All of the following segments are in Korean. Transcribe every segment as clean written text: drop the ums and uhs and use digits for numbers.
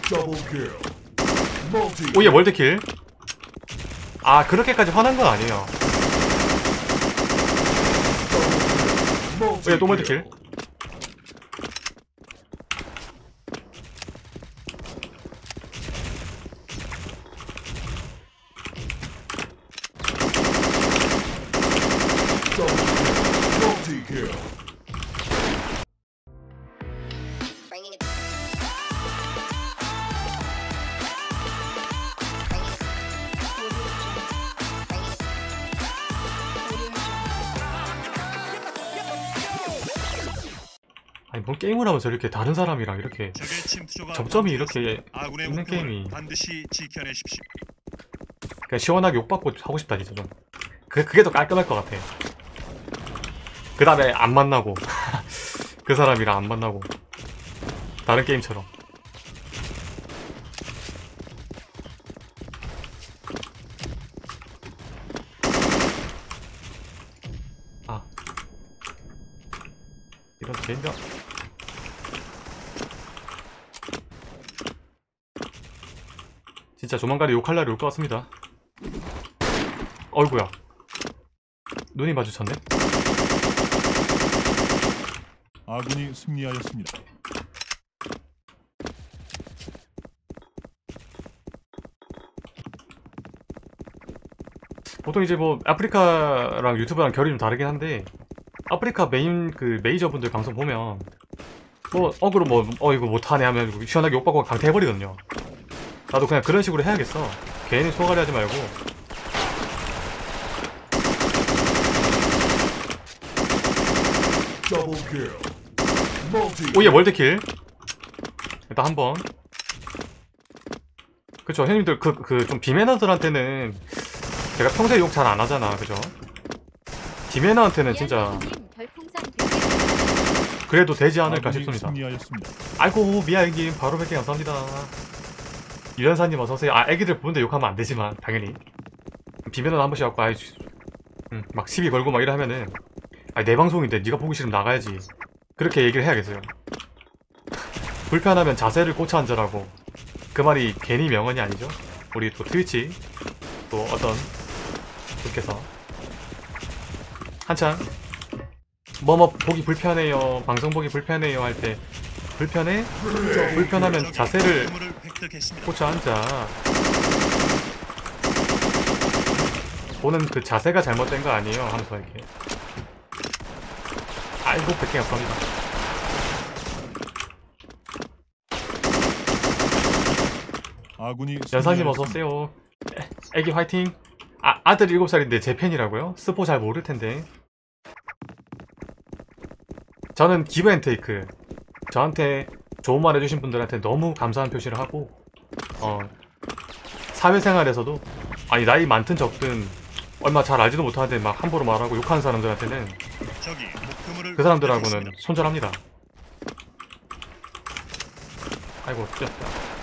오예 월드킬. 아 그렇게까지 화난 건 아니에요. 오예 또 월드킬. 아니 뭔 게임을 하면서 이렇게 다른 사람이랑 이렇게 접점이 이렇게 있는 게임이 반드시 지켜내십시오. 그냥 시원하게 욕받고 하고 싶다 진짜 좀. 그게 더 깔끔할 것 같아. 그 다음에 안 만나고 그 사람이랑 안 만나고 다른 게임처럼. 아 이런 개인병. 진짜 조만간에 욕할 날이 올 것 같습니다. 어이구야 눈이 마주쳤네. 아군이 승리하였습니다. 보통 이제 뭐 아프리카랑 유튜브랑 결이 좀 다르긴 한데 아프리카 메인 그 메이저분들 방송 보면 뭐 어그로 뭐 이거 못하네 하면 시원하게 욕받고 강퇴해버리거든요. 나도 그냥 그런 식으로 해야겠어. 괜히 소가리 하지 말고. 오예 월드킬. 일단 한번. 그쵸 형님들 그 좀 비매너들한테는 제가 평소에 욕 잘 안 하잖아 그죠? 비매너한테는 진짜 그래도 되지 않을까 싶습니다. 승리하였습니다. 아이고 미아애님 바로 100개 감사합니다. 유연사님 어서오세요. 아 애기들 보는데 욕하면 안 되지만 당연히 비매너는 한 번씩 갖고 아이 막 시비 걸고 막 이래 하면은 아니 내 방송인데 네가 보기 싫으면 나가야지 그렇게 얘기를 해야겠어요. 불편하면 자세를 고쳐 앉으라고. 그 말이 괜히 명언이 아니죠. 우리 또 트위치 또 어떤 분께서 한창 뭐뭐 보기 불편해요 방송 보기 불편해요 할 때 불편해? 불편하면 자세를 고쳐 앉아. 보는 그 자세가 잘못된 거 아니에요 하면서 이렇게. 아이고 100개 감사합니다. 아군이 연사님 어서오세요. 애기 화이팅. 아들 7살인데 제 팬이라고요? 스포 잘 모를텐데. 저는 기브 앤 테이크. 저한테 좋은 말 해주신 분들한테 너무 감사한 표시를 하고 사회생활에서도 아니 나이 많든 적든 얼마 잘 알지도 못하는데 막 함부로 말하고 욕하는 사람들한테는 그 사람들하고는 손절합니다. 아이고 찢었다.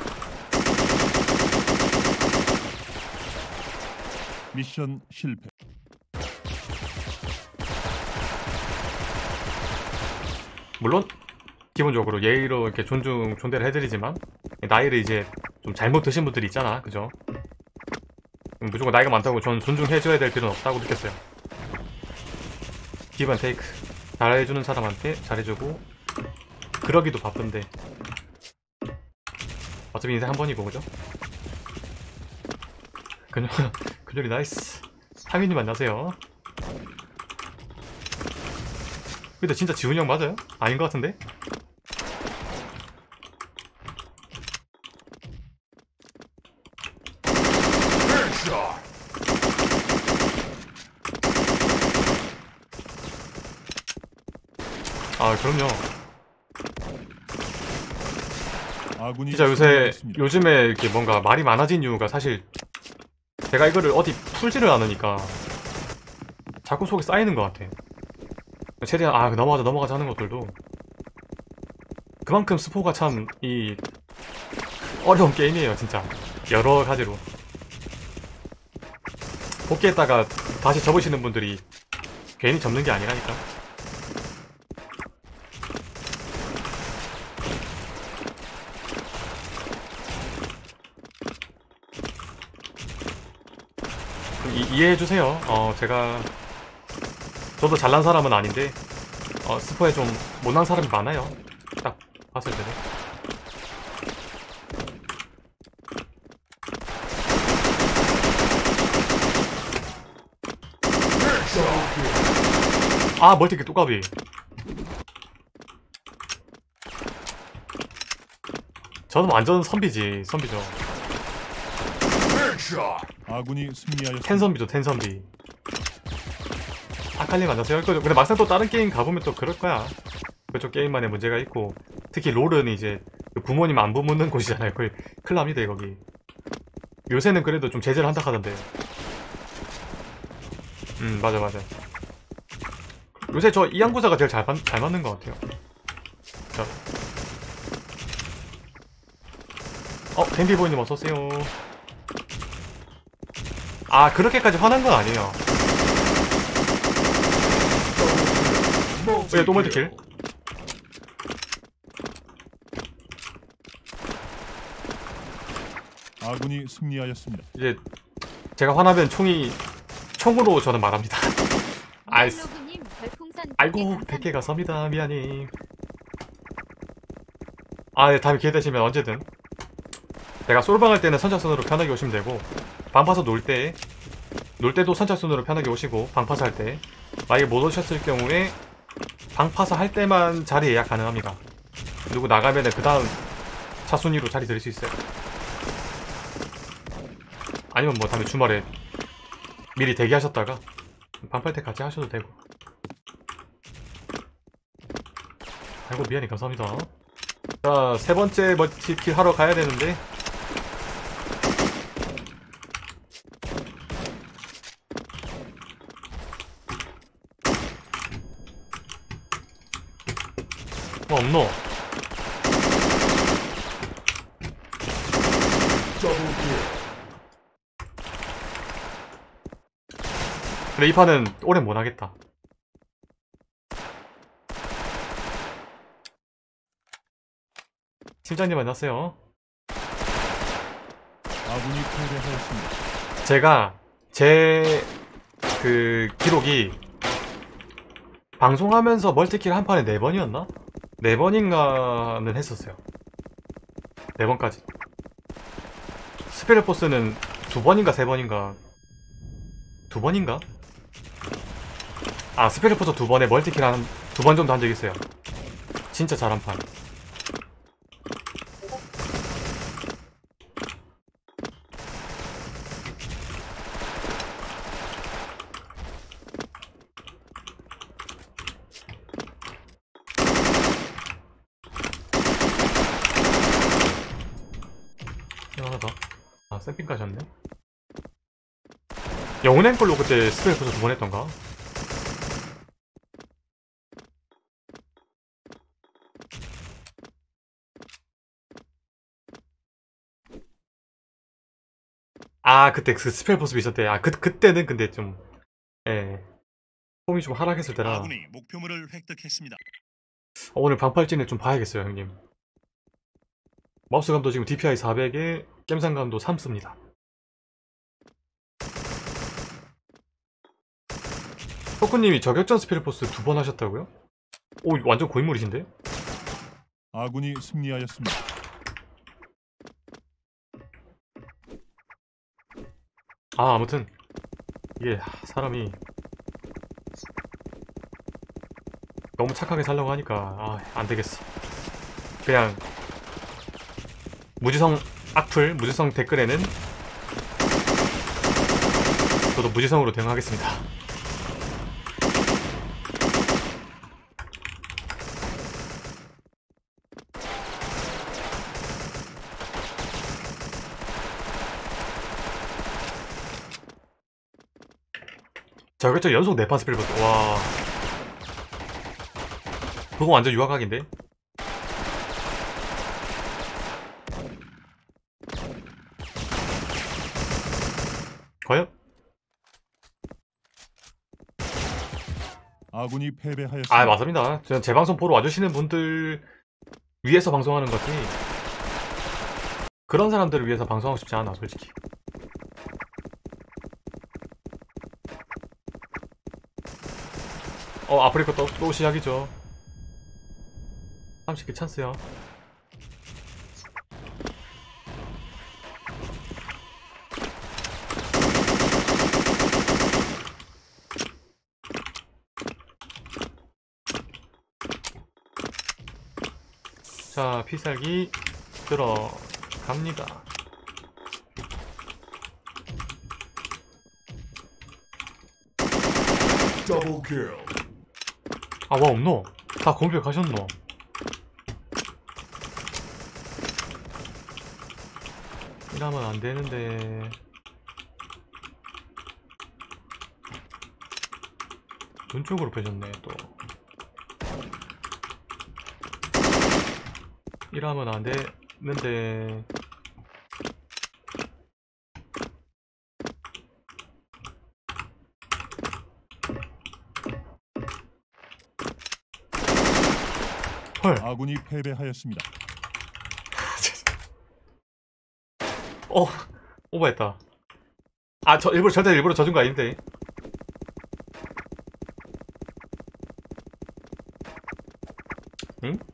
미션 실패. 물론 기본적으로 예의로 이렇게 존대를 해드리지만 나이를 이제 좀 잘못 드신 분들이 있잖아 그죠? 무조건 나이가 많다고 전 존중해줘야 될 필요는 없다고 느꼈어요. 기브 앤 테이크. 잘해주는 사람한테 잘해주고 그러기도 바쁜데 어차피 인생 한 번이고 그죠? 근육이 나이스. 상민님 안녕하세요. 근데 진짜 지훈이 형 맞아요? 아닌 것 같은데? 아 그럼요. 진짜 요즘에 이렇게 뭔가 말이 많아진 이유가 사실 제가 이거를 어디 풀지를 않으니까 자꾸 속에 쌓이는 것 같아. 최대한 넘어가자 하는 것들도 그만큼 스포가 참 이 어려운 게임이에요 진짜. 여러 가지로 복귀했다가 다시 접으시는 분들이 괜히 접는 게 아니라니까. 이해해주세요. 제가 저도 잘난 사람은 아닌데 스포에 좀 못난 사람이 많아요. 딱 봤을 때는. 아, 멀티킬 뚜까비. 저는 완전 선비지, 선비죠. 아군이 승리하였습니다. 텐선비죠, 텐선비. 아칼리 만나세요. 근데 막상 또 다른 게임 가보면 또 그럴 거야. 그쪽 게임만의 문제가 있고, 특히 롤은 이제 그 부모님 안부 묻는 곳이잖아요. 거의 큰일 납니다, 거기. 요새는 그래도 좀 제재를 한다 하던데. 맞아, 맞아. 요새 저 이양구사가 제일 잘 맞는 것 같아요. 자. 댄디보이님 어서오세요. 아, 그렇게까지 화난 건 아니에요. 왜 또 멀티킬? 아군이 승리하였습니다. 이제 제가 화나면 총으로 저는 말합니다. 아이스. 아이고, 100개 감사합니다. 미안님. 네, 다음에 기회 되시면 언제든. 제가 솔방 할 때는 선착순으로 편하게 오시면 되고, 방파서 놀 때도 선착순으로 편하게 오시고, 방파서 할 때 만약에 못 오셨을 경우에 방파서 할 때만 자리 예약 가능합니다. 그리고 나가면은 그 다음 차순위로 자리 드릴 수 있어요. 아니면 뭐 다음에 주말에 미리 대기하셨다가 방팔 때 같이 하셔도 되고. 아이고, 미안해. 감사합니다. 자, 세 번째 멀티킬 하러 가야 되는데. 없노? 근데 이 판은 오래 못하겠다. 팀장님 안녕하세요. 아군이 패배하였습니다. 제가 제 그 기록이 방송하면서 멀티킬 한 판에 4번이었나? 4번인가는 했었어요. 4번까지. 스페셜 보스는 2번인가 3번인가 2번인가? 아, 스페셜 보스 2번에 멀티킬 한 2번 정도 한 적 있어요. 진짜 잘한 판. 하나 더. 아, 샘핑 가셨네. 영혼의 걸로 그때 스펠 보서 2번 했던가? 아, 그때 그 스펠 보스 있었대. 아, 그때는 근데 좀, 예. 폼이 좀 하락했을 때라. 아군이 목표물을 획득했습니다. 오늘 방팔진을 좀 봐야겠어요, 형님. 마우스감도 지금 DPI 400에 겜상감도 3 씁니다. 토크님이 저격전 스펠 보스 2번 하셨다고요? 오, 완전 고인물이신데? 아군이 승리하였습니다. 아, 아무튼 이게 사람이 너무 착하게 살려고 하니까 안되겠어. 그냥 무지성 악플, 무지성 댓글에는 저도 무지성으로 대응하겠습니다. 자, 그렇죠. 연속 4판 스펠 보스. 와, 그거 완전 유화각인데? 과연? 아군이 패배하였습니다. 아, 맞습니다. 저는 제 방송 보러 와주시는 분들 위해서 방송하는 거지, 그런 사람들을 위해서 방송하고 싶지 않아, 솔직히. 아프리카 또 시작이죠. 30개 찬스요. 자, 피살기 들어갑니다. 아, 와, 없노? 다 공격하셨노? 이러면 안 되는데. 눈 쪽으로 빼셨네, 또. 이러면 안 되는데. 헐. 아군이 패배하였습니다. 오버했다. 아, 절대 일부러 져준 거 아닌데. 응?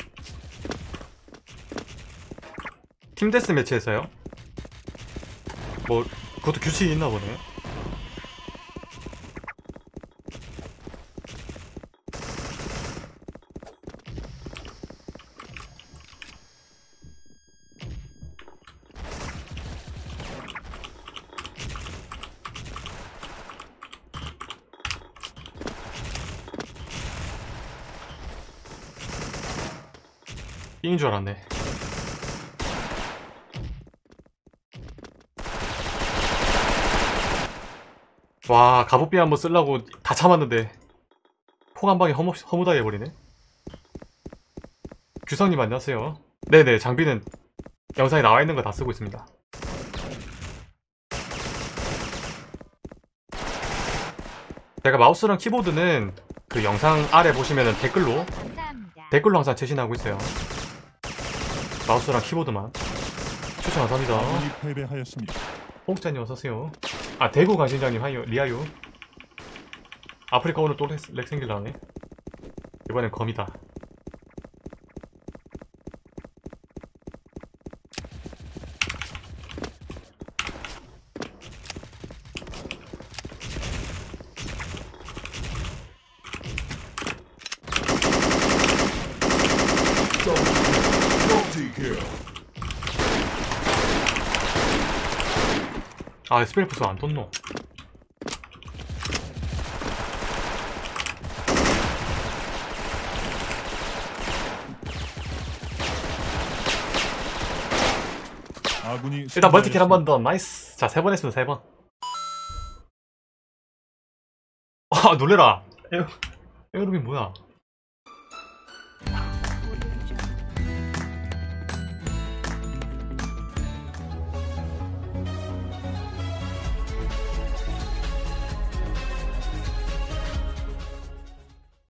팀 데스매치에서요? 뭐, 그것도 규칙이 있나 보네. 삥인 줄 알았네. 와, 갑옷비 한번 쓰려고 다 참았는데 폭 한 방에 허무하게 해버리네. 규성님 안녕하세요. 네네, 장비는 영상에 나와 있는 거 다 쓰고 있습니다. 제가 마우스랑 키보드는 그 영상 아래 보시면은 댓글로 항상 최신하고 있어요. 마우스랑 키보드만. 추천 감사합니다. 아군이 패배하였습니다. 홍짜님 어서오세요. 아, 대구 관신장님 하이요. 리아유. 아프리카 오늘 또 렉 생길 나오네. 이번엔 검이다. 아, 스펠프스 안 떴노. 아군이 일단 멀티킬 한 승리하였습니다. 번 더. 나이스. 자, 3번 했습니다. 3번. 아, 놀래라. 에어로빈 뭐야?